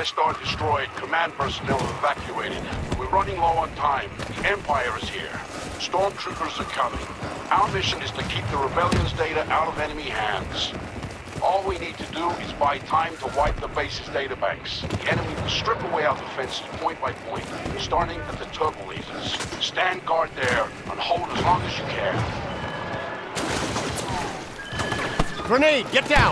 Star destroyed, command personnel evacuated. We're running low on time. The Empire is here. Stormtroopers are coming. Our mission is to keep the Rebellion's data out of enemy hands. All we need to do is buy time to wipe the base's databanks. The enemy will strip away our defenses point by point, starting at the turbo lasers. Stand guard there and hold as long as you can. Grenade, get down!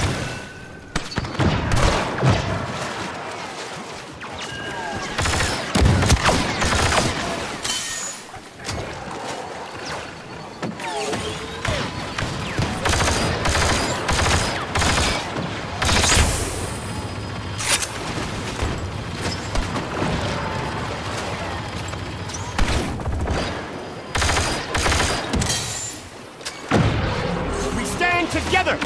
Together!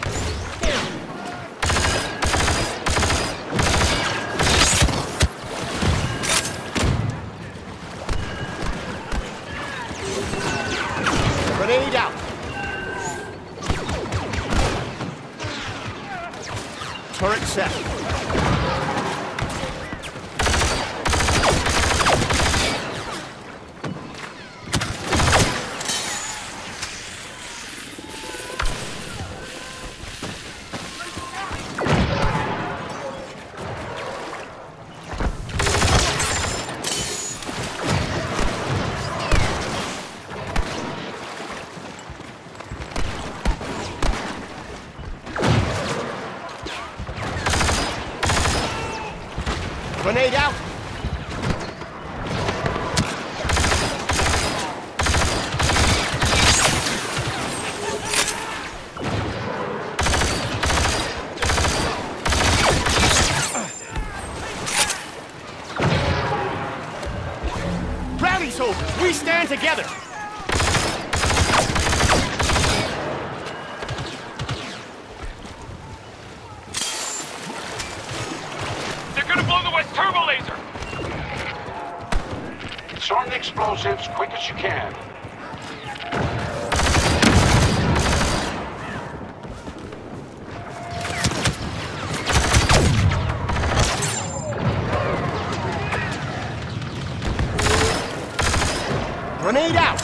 Grenade out! Turret set. Grenade out! Rally, soldiers! We stand together! Disarm the explosives quick as you can. Grenade out!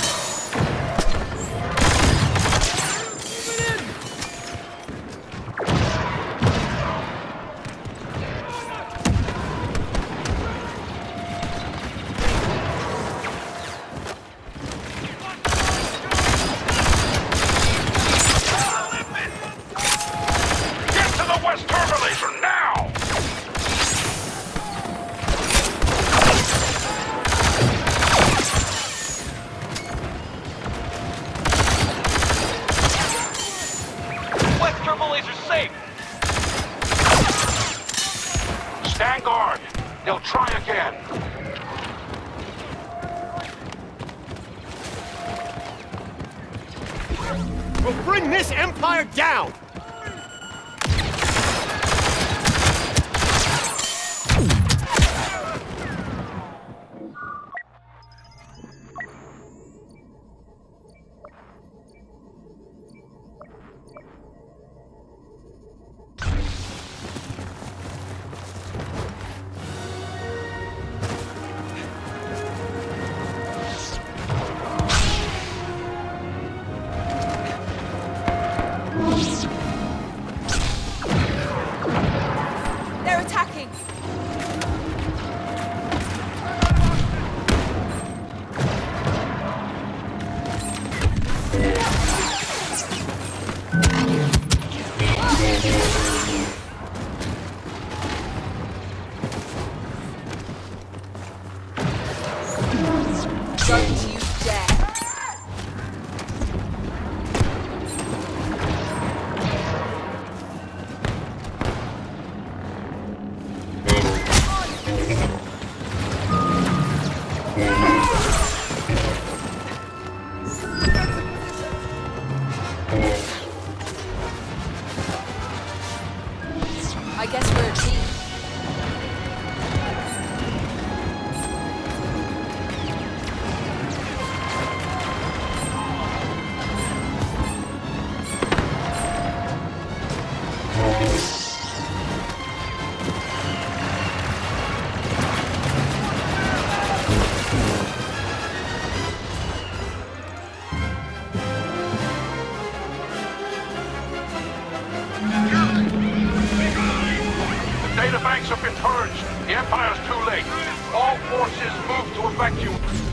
Stand guard. They'll try again. We'll bring this Empire down! They're attacking! Don't you dare! I guess we're a team. have been purged. The Empire's too late. All forces move to evacuate.